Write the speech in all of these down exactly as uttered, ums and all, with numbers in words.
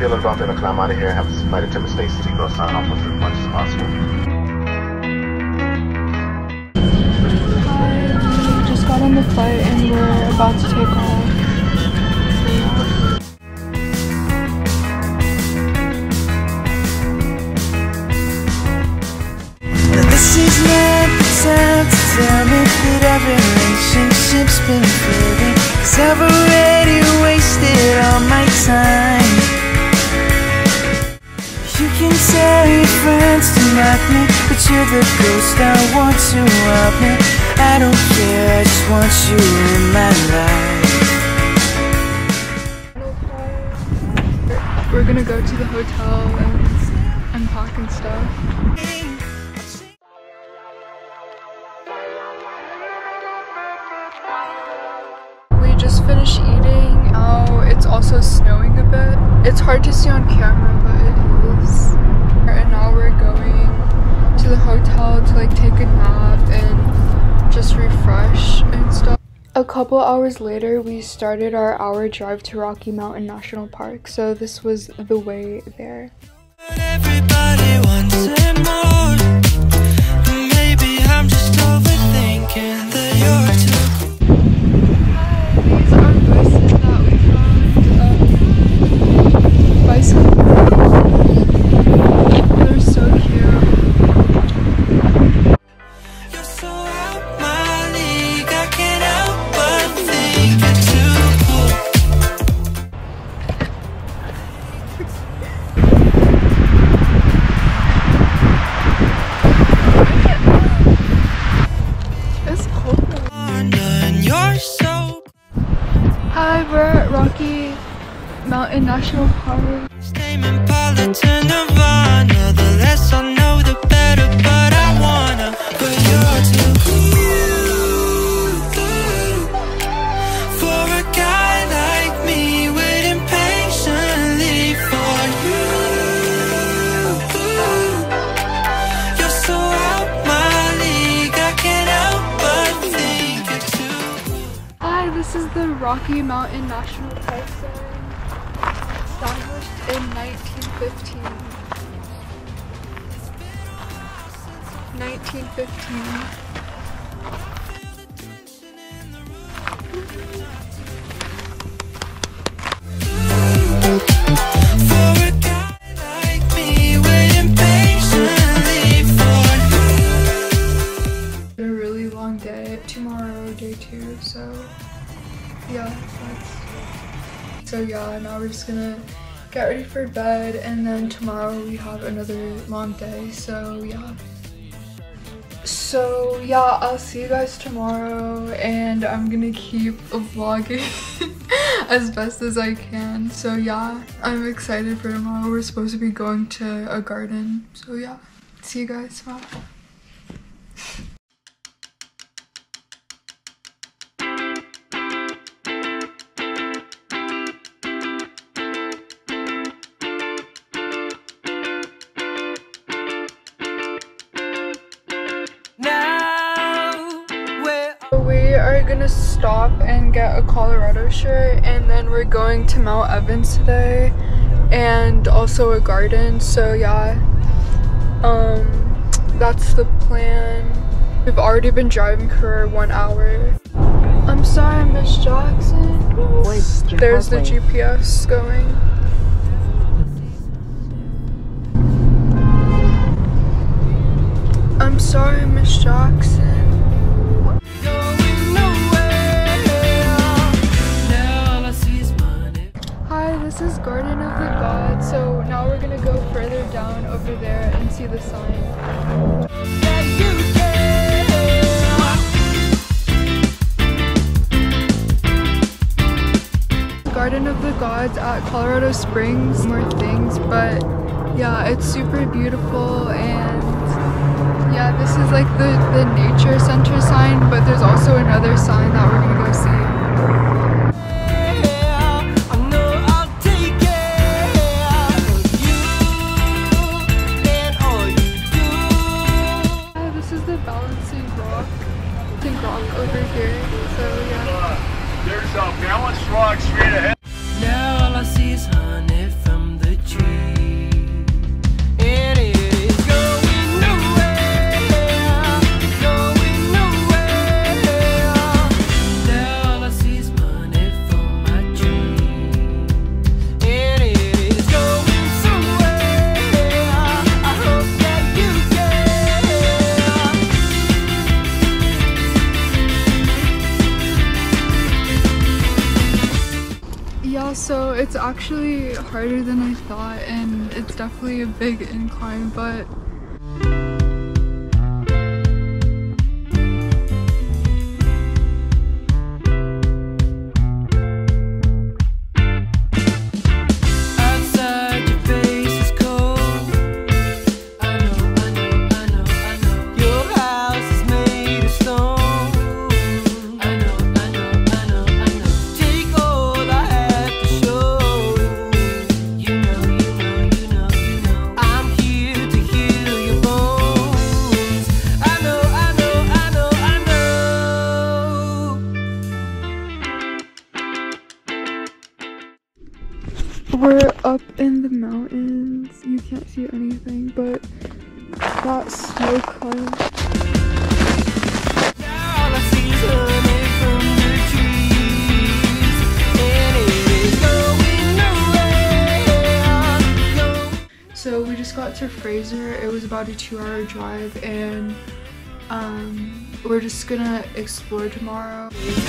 feeling about to climb out of here and have this flight attendant Stacy to go sign off with as much as possible. Hi, we just got on the flight and we're about to take off. This is not the time to tell me that our relationship's been fading, 'cause I've already wasted all my time. You can tell your friends to mock me, but you're the ghost I want to haunt me. I don't care, I just want you in my life. We're gonna go to the hotel and unpack and stuff. Just finished eating. Now it's also snowing a bit. It's hard to see on camera, but it is. And now we're going to the hotel to like take a nap and just refresh and stuff. A couple hours later, we started our hour drive to Rocky Mountain National Park. So this was the way there. Everybody wanted more. Maybe I'm just overthinking that you're too. They're so cute. You're so out my league, I can't help but think you're too cool. It's cold. And you're so. Hi, we're at Rocky Mountain National Park. Politan Nirvana, the less I know the better, but I wanna. But you're too cool for a guy like me, waiting patiently for you. You're so out my league, I can't help but think you're too cool. Hi, this is the Rocky Mountain National Park sign. Established in nineteen fifteen. nineteen fifteen. For a guy like me, waiting patiently for you. A really long day. Tomorrow, day two. So yeah, that's. So yeah, now we're just gonna get ready for bed, and then tomorrow we have another long day. So yeah. So yeah, I'll see you guys tomorrow, and I'm gonna keep vlogging as best as I can. So yeah, I'm excited for tomorrow. We're supposed to be going to a garden. So yeah, see you guys tomorrow. We are gonna stop and get a Colorado shirt, and then we're going to Mount Evans today and also a garden. So yeah, um that's the plan. We've already been driving for one hour. I'm sorry, Miss Jackson. There's the G P S going. I'm sorry, Miss Jackson. This is Garden of the Gods, so now we're gonna go further down over there and see the sign. Garden of the Gods at Colorado Springs. More things, but yeah, it's super beautiful, and yeah, this is like the, the nature center sign, but there's also another sign that we're gonna go see. Over here, so yeah. There's a balanced rock straight ahead. Now all I see is honey from the actually harder than I thought, and it's definitely a big incline, but we're up in the mountains. You can't see anything, but that snow cone. So we just got to Fraser. It was about a two hour drive, and um, we're just gonna explore tomorrow.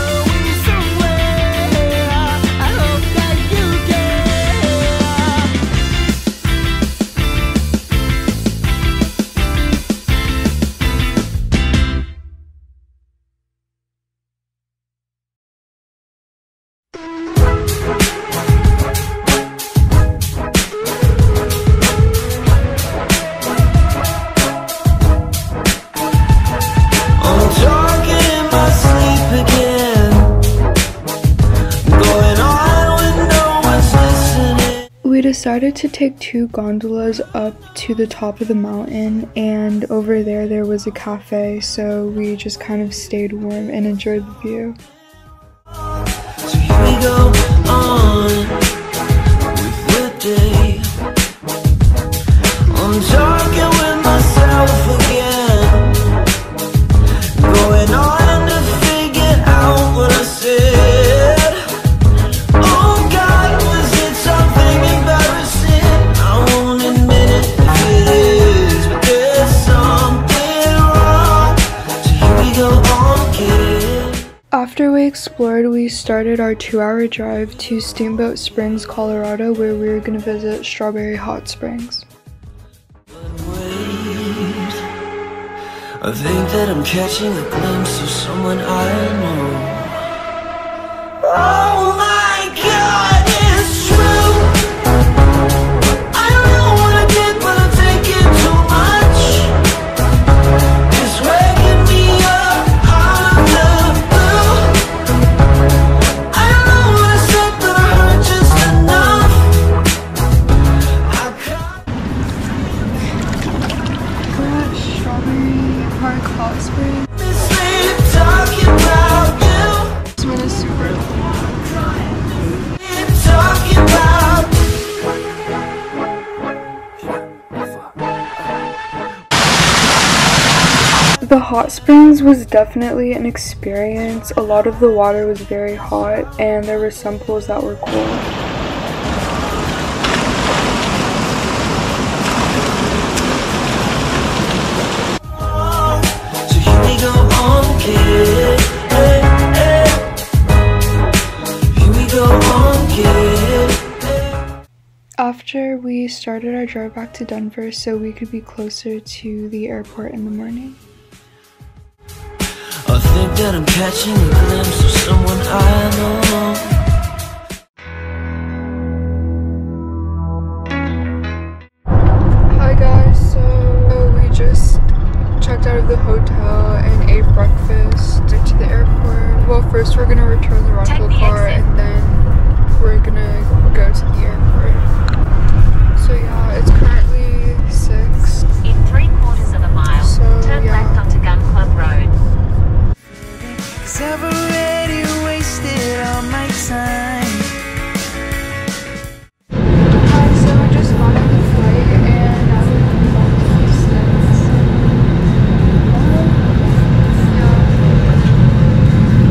We decided to take two gondolas up to the top of the mountain, and over there there was a cafe, so we just kind of stayed warm and enjoyed the view. So here we go on with the day. I'm talking with myself again, going on to figure out what I said. Oh God, was it something embarrassing? I won't admit it if it is, but there's something wrong. So here we go on again. After we explored, we started our two hour drive to Steamboat Springs, Colorado, where we were going to visit Strawberry Hot Springs. I think that I'm catching a glimpse of someone I know. Oh my God, it's true. I don't know what I did, but I'm taking too much. It's waking me up out of the blue. I don't know what I said, but I heard just enough. I can't. We're at Strawberry Park Hot Springs. Talking about you. This one is super Talking about The hot springs was definitely an experience. A lot of the water was very hot, and there were some pools that were cold. so here we go on kid. Hey, hey. Here we go on kid. After we started our drive back to Denver so we could be closer to the airport in the morning. I think that I'm catching a glimpse of someone I know. Hi guys, so we just checked out of the hotel and ate breakfast to the airport. Well, first we're gonna return the rental car and then we're gonna go to the airport. So yeah, it's currently six. In three quarters of a mile, So, turn yeah. left onto Gun Club Road. Cause I've already wasted all my time. Hi, so we just got on the flight and now we're going back to Houston.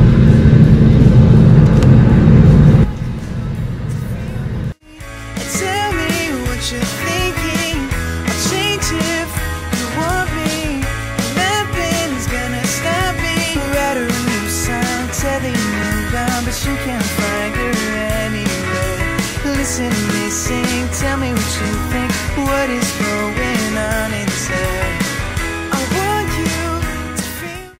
Yeah. It's listen to me sing. Tell me what you think, what is going on inside.